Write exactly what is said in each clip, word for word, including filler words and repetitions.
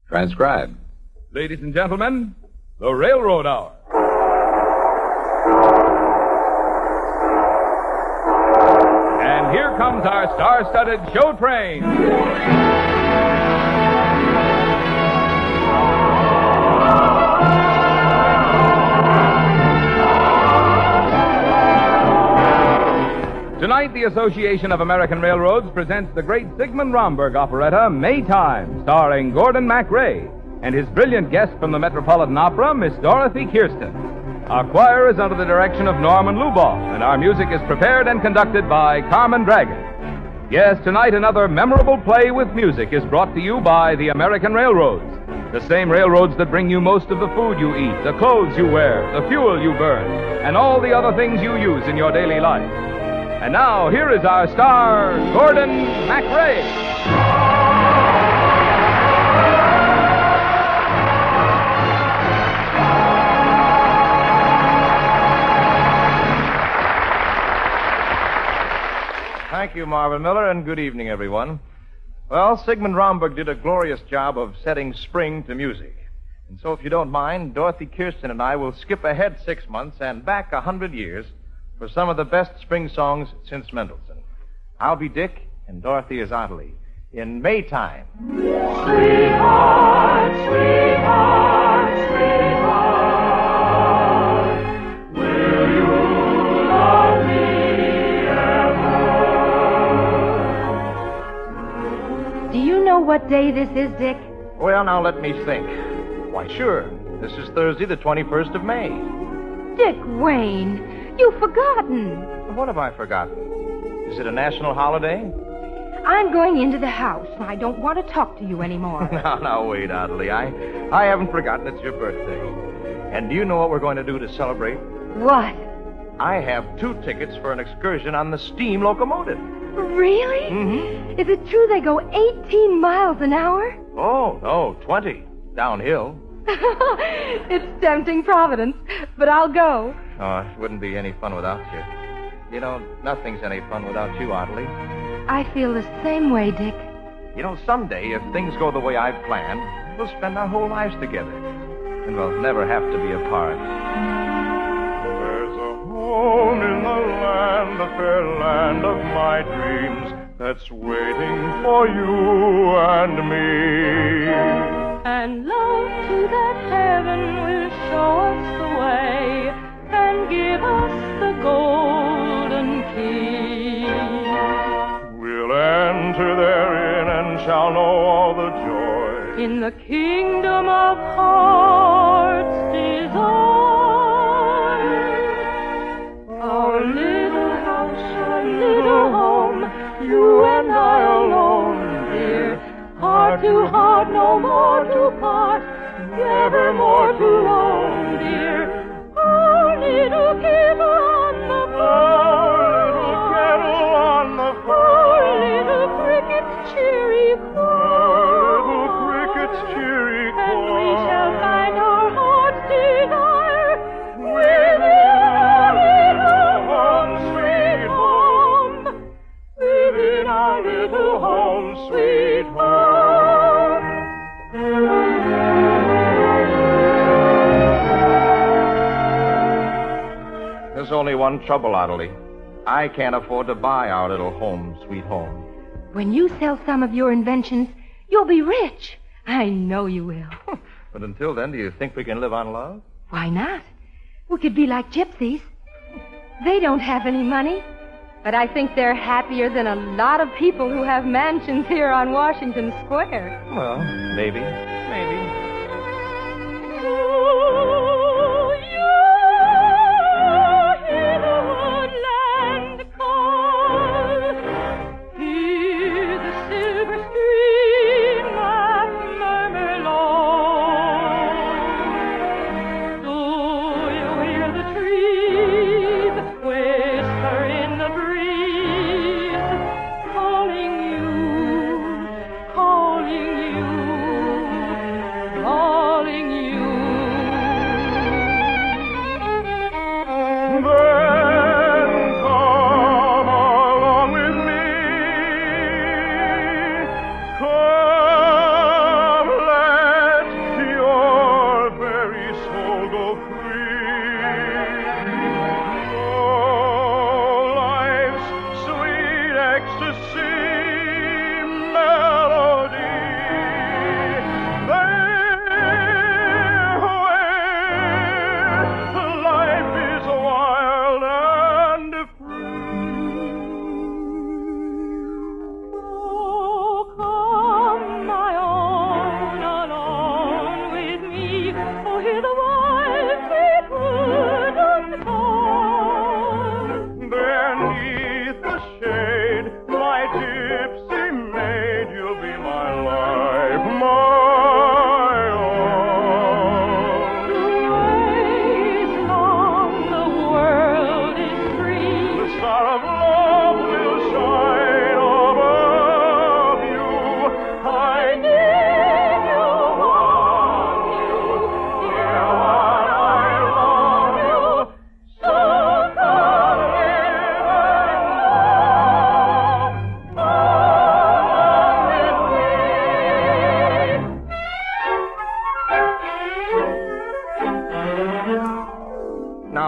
Transcribed. Ladies and gentlemen, the Railroad Hour. And here comes our star-studded show train. Tonight, the Association of American Railroads presents the great Sigmund Romberg operetta, Maytime, starring Gordon MacRae and his brilliant guest from the Metropolitan Opera, Miss Dorothy Kirsten. Our choir is under the direction of Norman Luboff, and our music is prepared and conducted by Carmen Dragon. Yes, tonight another memorable play with music is brought to you by the American Railroads, the same railroads that bring you most of the food you eat, the clothes you wear, the fuel you burn, and all the other things you use in your daily life. And now, here is our star, Gordon MacRae. Thank you, Marvin Miller, and good evening, everyone. Well, Sigmund Romberg did a glorious job of setting spring to music. And so, if you don't mind, Dorothy Kirsten and I will skip ahead six months and back a hundred years for some of the best spring songs since Mendelssohn. I'll be Dick, and Dorothy is Ottilie, in Maytime. Sweetheart, sweetheart, sweetheart, will you love me ever? Do you know what day this is, Dick? Well, now let me think. Why, sure. This is Thursday, the twenty-first of May. Dick Wayne, you've forgotten. What have I forgotten? Is it a national holiday? I'm going into the house, and I don't want to talk to you anymore. Now, now, wait, Ottilie. I, I haven't forgotten it's your birthday. And do you know what we're going to do to celebrate? What? I have two tickets for an excursion on the steam locomotive. Really? Mm-hmm. Is it true they go eighteen miles an hour? Oh, no, twenty. Downhill. It's tempting Providence, but I'll go. Oh, it wouldn't be any fun without you. You know, nothing's any fun without you, Ottilie. I feel the same way, Dick. You know, someday, if things go the way I've planned, we'll spend our whole lives together. And we'll never have to be apart. There's a home in the land, the fair land of my dreams, that's waiting for you and me. And love to that heaven will show us the way and give us the golden key. We'll enter therein and shall know all the joy in the kingdom of heart's desire. Our little house, our little home, you and I alone, dear. Heart to heart, no more to part, never more to roam, dear. Our little kettle on the fire, little kettle on the fire, our little cricket's cheery cry, little cricket's cheery cry, and we shall find our heart's desire within our little home, sweet home, within our little home, sweet home. There's only one trouble, Ottilie. I can't afford to buy our little home, sweet home. When you sell some of your inventions, you'll be rich. I know you will. But until then, do you think we can live on love? Why not? We could be like gypsies. They don't have any money, but I think they're happier than a lot of people who have mansions here on Washington Square. Well, maybe. Maybe. Oh, you hear the woodland call, hear the silver stream that murmur low. Do you hear the trees whisper in the breeze, calling you, calling you?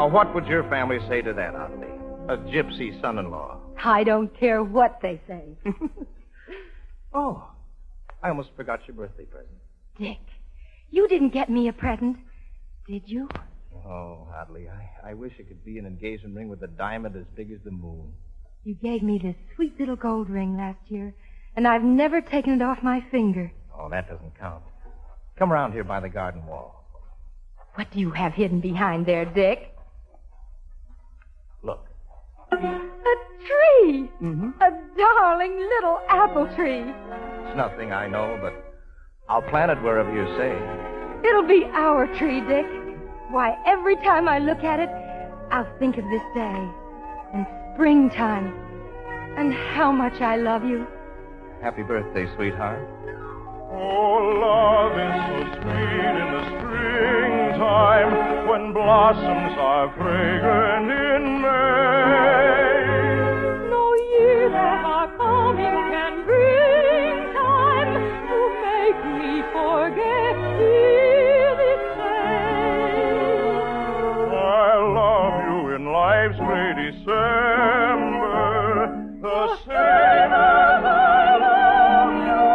Now, what would your family say to that, Audley? A gypsy son-in-law. I don't care what they say. Oh, I almost forgot your birthday present. Dick, you didn't get me a present, did you? Oh, Audley, I, I wish it could be an engagement ring with a diamond as big as the moon. You gave me this sweet little gold ring last year, and I've never taken it off my finger. Oh, that doesn't count. Come around here by the garden wall. What do you have hidden behind there, Dick? Look. A tree! Mm-hmm. A darling little apple tree. It's nothing, I know, but I'll plant it wherever you say. It'll be our tree, Dick. Why, every time I look at it, I'll think of this day and springtime and how much I love you. Happy birthday, sweetheart. Oh, love is so sweet in the springtime when blossoms are fragrant in May. No year that are coming can bring time to make me forget this day. I love you in life's gray December, the same as I love you.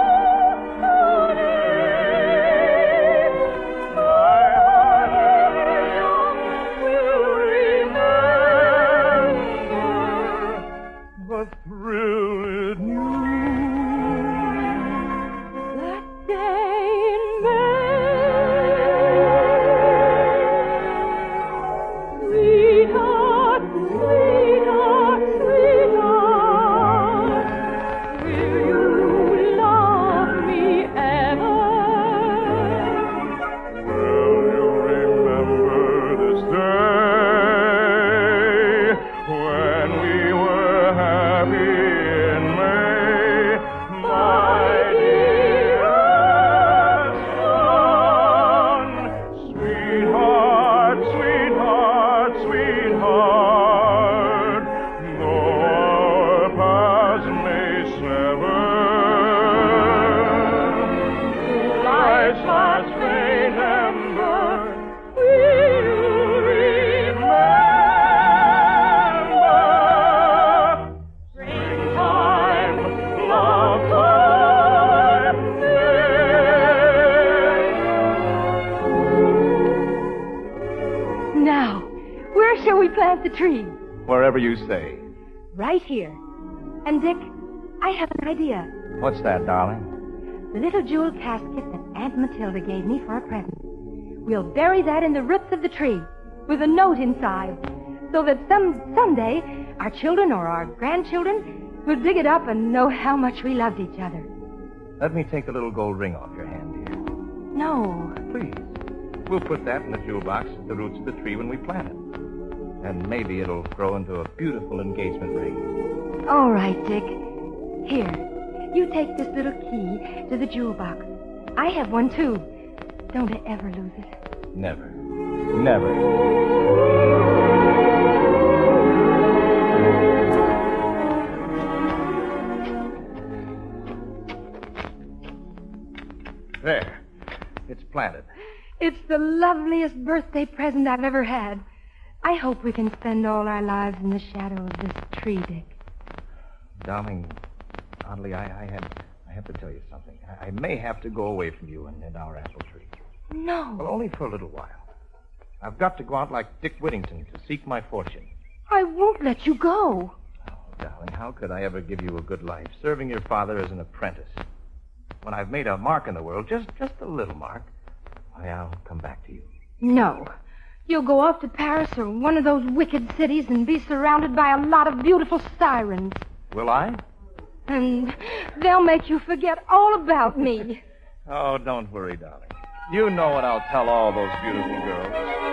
The tree. Wherever you say. Right here. And, Dick, I have an idea. What's that, darling? The little jewel casket that Aunt Matilda gave me for a present. We'll bury that in the roots of the tree with a note inside so that some someday our children or our grandchildren will dig it up and know how much we loved each other. Let me take the little gold ring off your hand, dear. No. Please. We'll put that in the jewel box at the roots of the tree when we plant it. And maybe it'll grow into a beautiful engagement ring. All right, Dick. Here, you take this little key to the jewel box. I have one, too. Don't I ever lose it. Never. Never. There. It's planted. It's the loveliest birthday present I've ever had. I hope we can spend all our lives in the shadow of this tree, Dick. Darling, Audley, I, I had I have to tell you something. I, I may have to go away from you and, and our apple tree. No. Well, only for a little while. I've got to go out like Dick Whittington to seek my fortune. I won't let you go. Oh, darling, how could I ever give you a good life, serving your father as an apprentice? When I've made a mark in the world, just, just a little mark, why, I'll come back to you. No. You'll go off to Paris or one of those wicked cities and be surrounded by a lot of beautiful sirens. Will I? And they'll make you forget all about me. Oh, don't worry, darling. You know what I'll tell all those beautiful girls.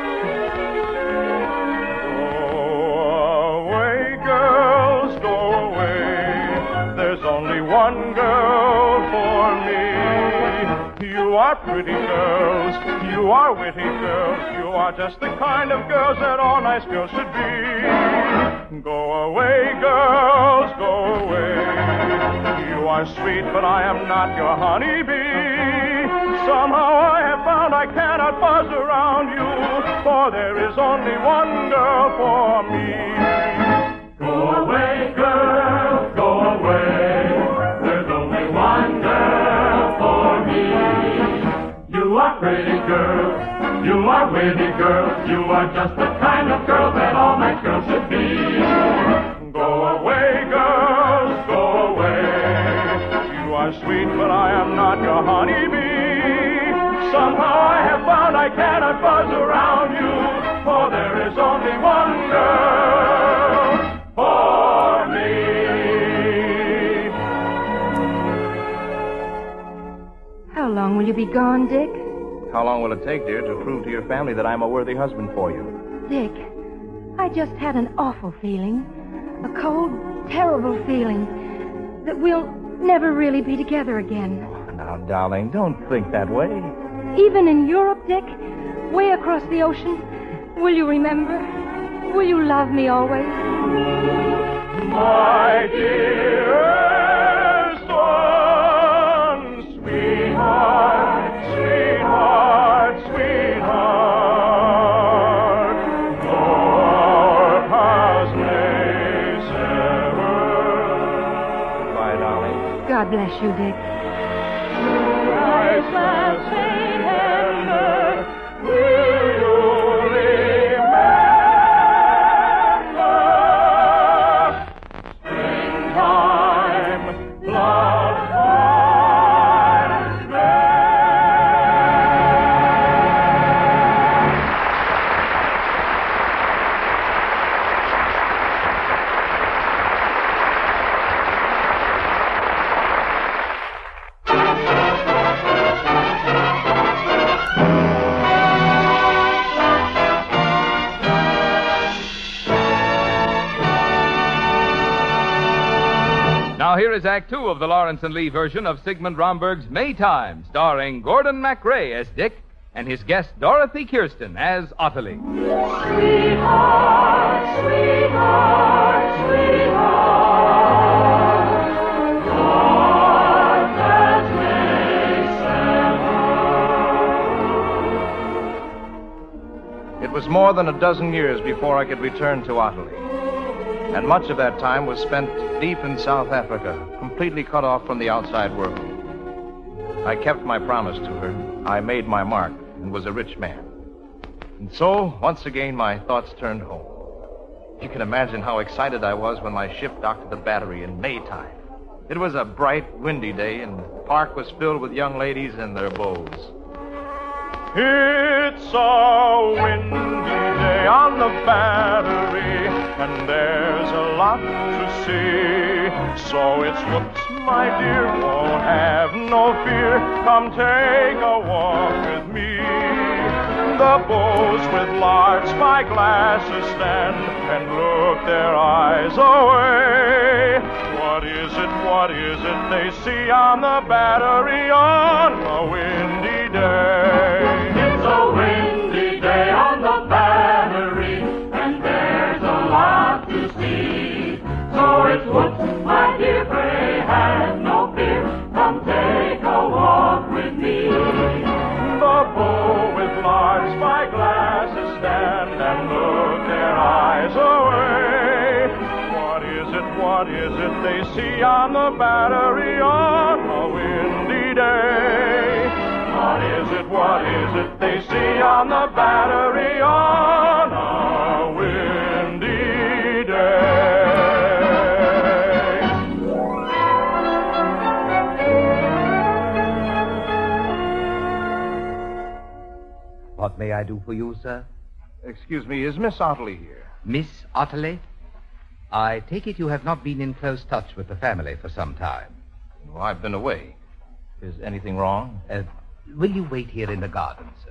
Go away, girls, go away. There's only one girl for me. You are pretty girls. You are witty girls. You are just the kind of girls that all nice girls should be. Go away, girls, go away. You are sweet, but I am not your honeybee. Somehow I have found I cannot buzz around you. for there is only one girl for me. Go away, girl, go away. There's only one girl for me. You are pretty girls, you are witty girls, you are just the kind of girl that all nice girls should be. Go away, girls, go away. You are sweet, but I am not your honeybee. Somehow I have found I cannot buzz around you, for there is only one girl for me. How long will you be gone, Dick? How long will it take, dear, to prove to your family that I'm a worthy husband for you? Dick, I just had an awful feeling. A cold, terrible feeling that we'll never really be together again. Now, darling, don't think that way. Even in Europe, Dick, way across the ocean, will you remember? Will you love me always? My dearest one, sweetheart, sweetheart, sweetheart, though our paths may sever. Goodbye, darling. God bless you, Dick. Priceless remember, will you remember? Springtime, love finds Now here is Act Two of the Lawrence and Lee version of Sigmund Romberg's Maytime, starring Gordon MacRae as Dick and his guest Dorothy Kirsten as Ottilie. Sweetheart, sweetheart, sweetheart, heart that may sever. It was more than a dozen years before I could return to Ottilie. And much of that time was spent deep in South Africa, completely cut off from the outside world. I kept my promise to her. I made my mark and was a rich man. And so, once again, my thoughts turned home. You can imagine how excited I was when my ship docked at the battery in Maytime. It was a bright, windy day, and the park was filled with young ladies and their beaux. It's a windy day on the battery, and there's a lot to see. So it's whoops, my dear, won't have no fear. Come take a walk with me. The beaux with large spyglasses stand and look their eyes away. What is it, what is it they see on the battery on a windy day? It's a windy day on the battery, and there's a lot to see. So it's whoops, my dear, pray have no fear. Come take a walk with me. The beaux with large spyglasses stand and look their eyes away. What is it, what is it they see on the battery on a windy day? What is it, what is it they see on the battery on a windy day? What may I do for you, sir? Excuse me, is Miss Ottilie here? Miss Ottilie? I take it you have not been in close touch with the family for some time. Well, I've been away. Is anything wrong? Uh, will you wait here in the garden, sir?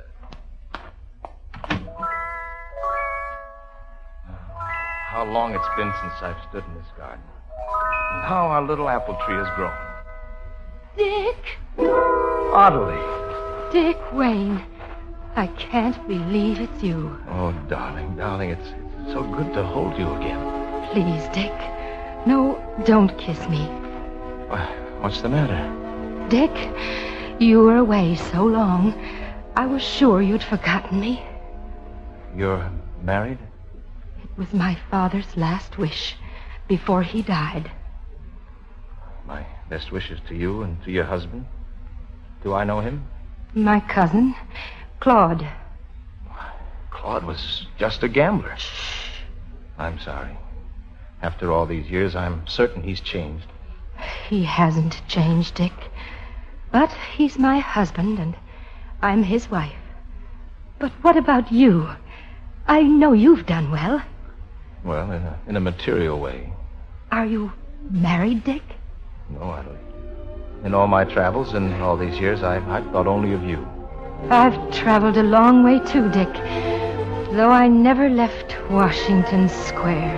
How long it's been since I've stood in this garden. And how our little apple tree has grown. Dick! Ottilie. Dick Wayne. I can't believe it's you. Oh, darling, darling, it's, it's so good to hold you again. Please, Dick. No, don't kiss me. What's the matter? Dick, you were away so long, I was sure you'd forgotten me. You're married? It was my father's last wish before he died. My best wishes to you and to your husband. Do I know him? My cousin, Claude. Claude was just a gambler. I'm sorry. After all these years, I'm certain he's changed. He hasn't changed, Dick. But he's my husband, and I'm his wife. But what about you? I know you've done well. Well, in a, in a material way. Are you married, Dick? No, I don't. In all my travels and all these years, I, I've thought only of you. I've traveled a long way, too, Dick. Though I never left Washington Square.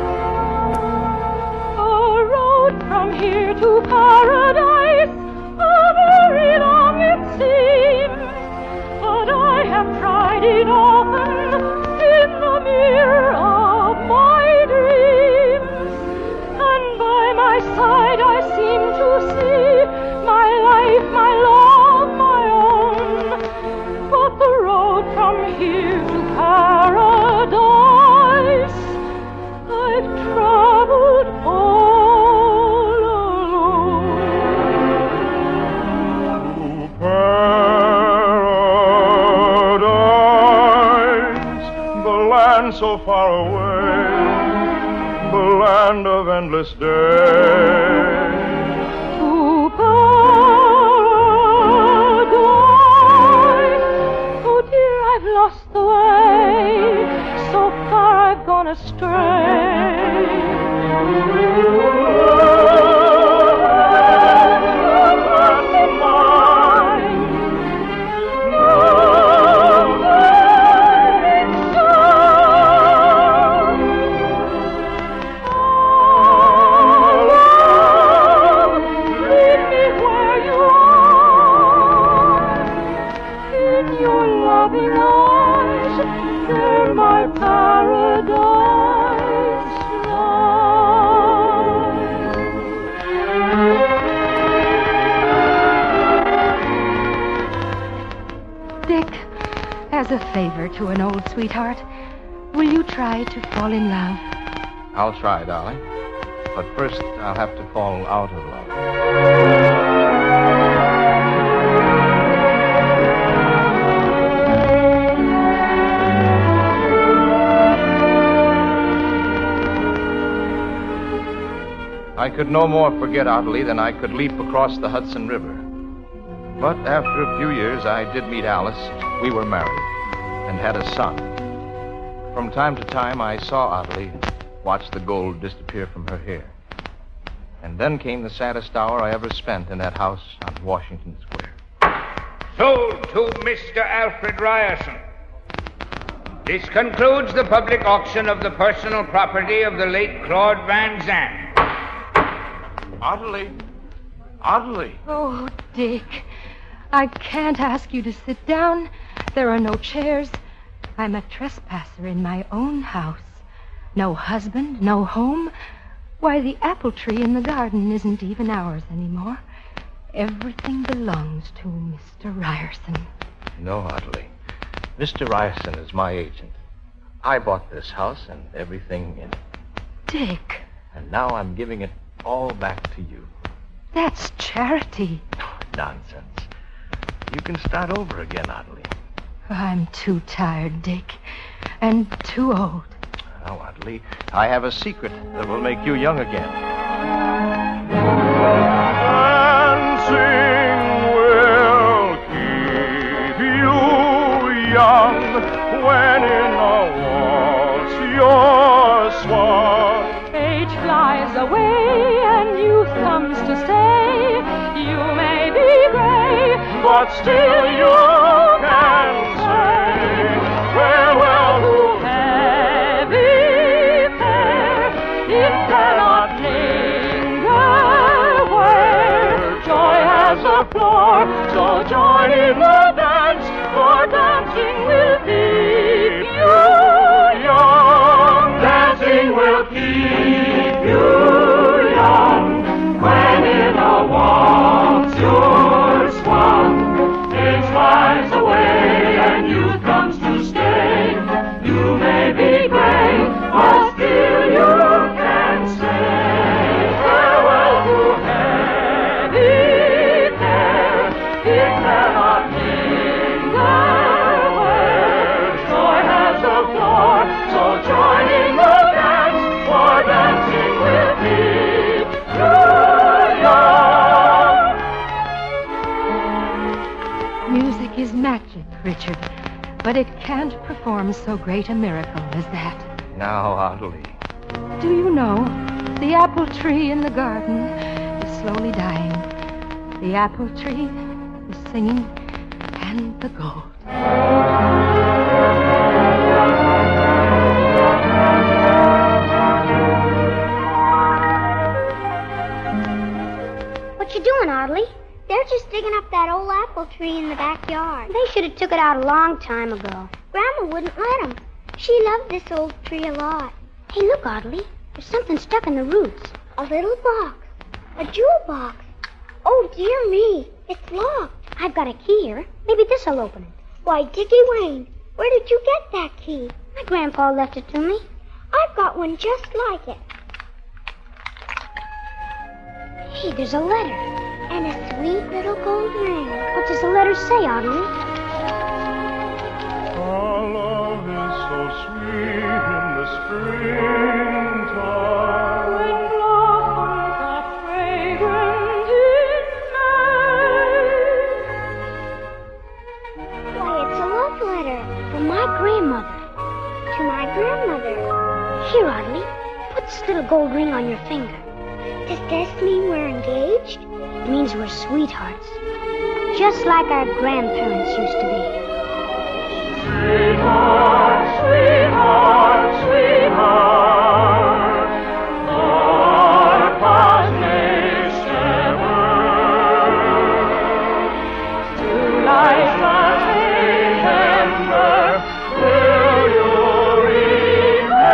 A road from here to paradise, a very long it seems. But I have tried it often in the mirror of my dreams. And by my side I seem to see my life, my love, my own. But the road from here to paradise, I've traveled all alone. To paradise, the land so far away, the land of endless day. To paradise, oh dear, I've lost the way, so far I've gone astray. As a favor to an old sweetheart, will you try to fall in love? I'll try, darling. But first, I'll have to fall out of love. I could no more forget Ottilie than I could leap across the Hudson River. But after a few years, I did meet Alice. We were married and had a son. From time to time, I saw Ottilie watch the gold disappear from her hair. And then came the saddest hour I ever spent in that house on Washington Square. Sold to Mister Alfred Ryerson. This concludes the public auction of the personal property of the late Claude Van Zandt. Ottilie! Ottilie! Oh, Dick, I can't ask you to sit down. There are no chairs. I'm a trespasser in my own house. No husband, no home. Why, the apple tree in the garden isn't even ours anymore. Everything belongs to Mister Ryerson. No, Ottilie. Mister Ryerson is my agent. I bought this house and everything in it. Dick. And now I'm giving it all back to you. That's charity. Oh, nonsense. You can start over again, Ottilie. I'm too tired, Dick, and too old. Now, Ottilie, I have a secret that will make you young again. Dancing will keep you young when in a waltz you're swung. Age flies away and youth comes to stay. You may be gray, But still you can say farewell to heavy fair. It cannot linger where joy has a floor. So join in the dance, for dancing will keep you young. Dancing will keep you young when in a waltz you're swung. Age flies away and youth comes to stay. Music is magic, Richard, but it can't perform so great a miracle as that. Now, Adelie. Do you know, the apple tree in the garden is slowly dying. The apple tree is singing, and the gold. What you doing, Audley? They're just digging up that old apple tree in the backyard. They should have took it out a long time ago. Grandma wouldn't let them. She loved this old tree a lot. Hey, look, Audley. There's something stuck in the roots. A little box. A jewel box. Oh, dear me. It's locked. I've got a key here. Maybe this'll open it. Why, Dickie Wayne, where did you get that key? My grandpa left it to me. I've got one just like it. Hey, there's a letter. And a sweet little gold ring. What does the letter say, Audley? Our love is so sweet in the springtime. When blossoms are fragrant in May. Why, it's a love letter from my grandmother to my grandmother. Here, Audley, put this little gold ring on your finger. Does this mean we're engaged? It means we're sweethearts. Just like our grandparents used to be. Sweetheart, sweetheart, sweetheart, our past may sever. Still I shall remember, will you remember?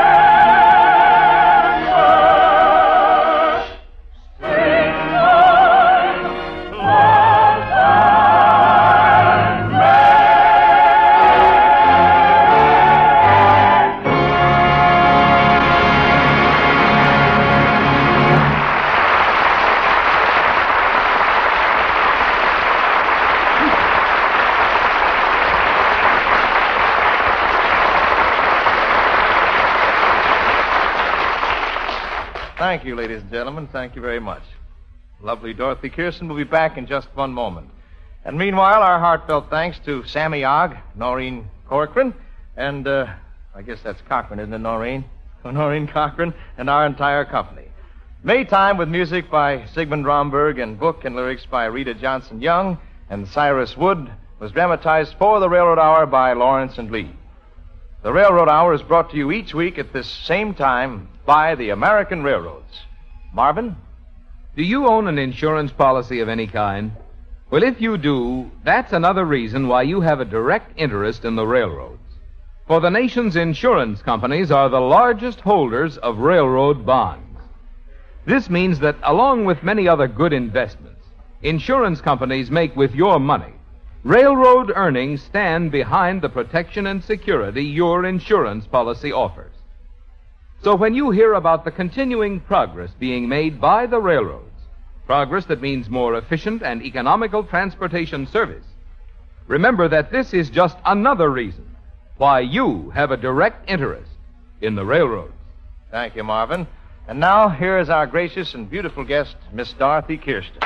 Thank you, ladies and gentlemen. Thank you very much. Lovely Dorothy Kirsten will be back in just one moment. And meanwhile, our heartfelt thanks to Sammy Ogg, Noreen Corcoran, and, uh, I guess that's Cochran, isn't it, Noreen? Oh, Noreen Cochran, and our entire company. Maytime with music by Sigmund Romberg and book and lyrics by Rita Johnson Young and Cyrus Wood was dramatized for the Railroad Hour by Lawrence and Lee. The Railroad Hour is brought to you each week at this same time by the American Railroads. Marvin? Do you own an insurance policy of any kind? Well, if you do, that's another reason why you have a direct interest in the railroads. For the nation's insurance companies are the largest holders of railroad bonds. This means that, along with many other good investments, insurance companies make with your money, railroad earnings stand behind the protection and security your insurance policy offers. So when you hear about the continuing progress being made by the railroads, progress that means more efficient and economical transportation service, remember that this is just another reason why you have a direct interest in the railroads. Thank you, Marvin. And now, here is our gracious and beautiful guest, Miss Dorothy Kirsten.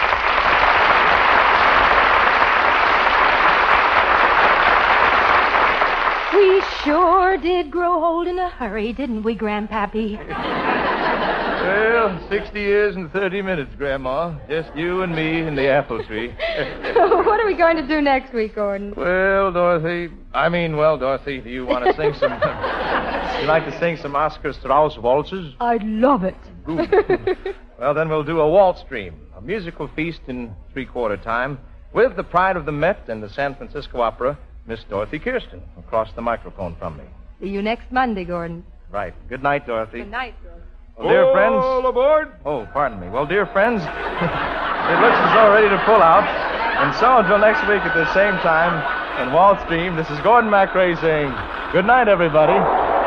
We sure did grow old in a hurry, didn't we, Grandpappy? Well, sixty years and thirty minutes, Grandma. Just you and me and the apple tree. What are we going to do next week, Gordon? Well, Dorothy, I mean, well, Dorothy, do you want to sing some... you like to sing some Oscar Strauss waltzes? I'd love it. Well, then we'll do a waltz stream, a musical feast in three-quarter time, with the pride of the Met and the San Francisco Opera, Miss Dorothy Kirsten, across the microphone from me. See you next Monday, Gordon. Right. Good night, Dorothy. Good night, Gordon. Well, dear friends... All aboard! Oh, pardon me. Well, dear friends, it looks as though we're ready to pull out. And so, until next week at the same time, in Waltz Stream, this is Gordon MacRae saying, good night, everybody.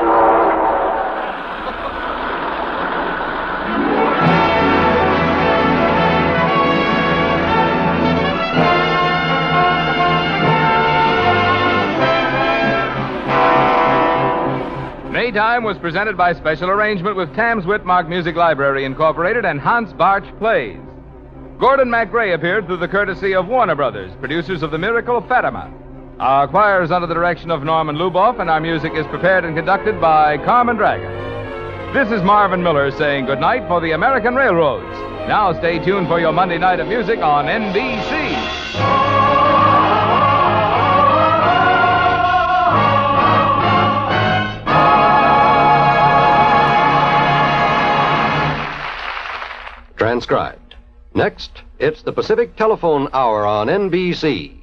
Maytime was presented by special arrangement with Tams Whitmark Music Library, Incorporated, and Hans Barch Plays. Gordon MacRae appeared through the courtesy of Warner Brothers, producers of the miracle Fatima. Our choir is under the direction of Norman Luboff, and our music is prepared and conducted by Carmen Dragon. This is Marvin Miller saying goodnight for the American Railroads. Now stay tuned for your Monday night of music on N B C. Transcribed. Next, it's the Pacific Telephone Hour on N B C.